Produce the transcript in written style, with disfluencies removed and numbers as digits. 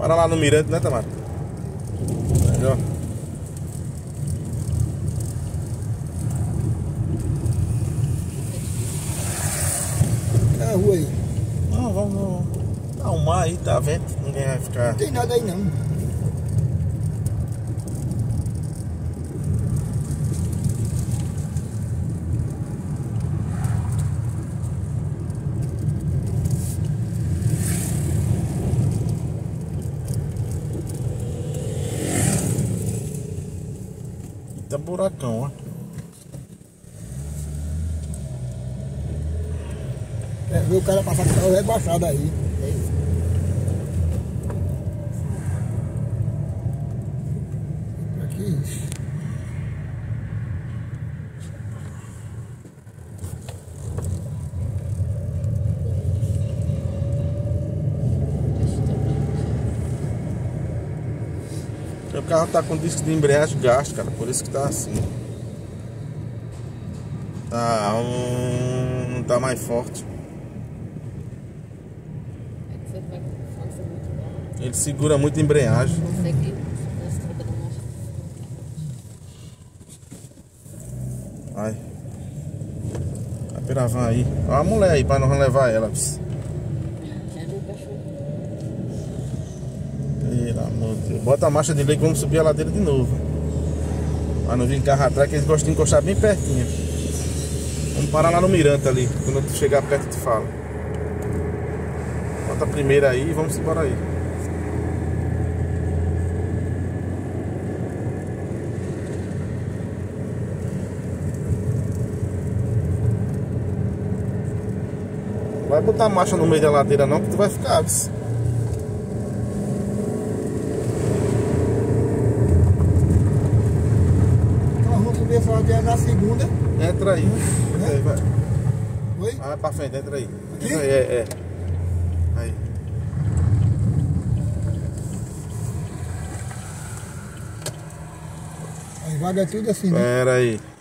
Para lá no Mirante, né, Tamara? Aí, ó. É a rua aí. Não, vamos arrumar aí, tá vento. Ninguém vai ficar. Não tem nada aí não. Tá buracão, ó. É, ver o cara passar com o carro rebaixado aí. Aqui. O carro tá com disco de embreagem gasto, cara, por isso que tá assim. Tá, não tá mais forte. Ele segura muito a embreagem. Vai. A Piravan aí. Olha a mulher aí pra nós levar ela. Pelo amor de Deus. Bota a marcha de lei que vamos subir a ladeira de novo. Pra não vir carro atrás, que eles gostam de encostar bem pertinho. Vamos parar lá no Mirante ali. Quando eu chegar perto eu te falo. Bota a primeira aí e vamos embora aí. Vai botar a marcha no meio da ladeira não, que tu vai ficar. Nós vamos subir essa ladeira na segunda. Entra aí. Entra aí, vai. Oi? Vai pra frente, entra aí. Aqui? Entra aí, é. Aí. Aí vaga tudo assim, né? Pera aí.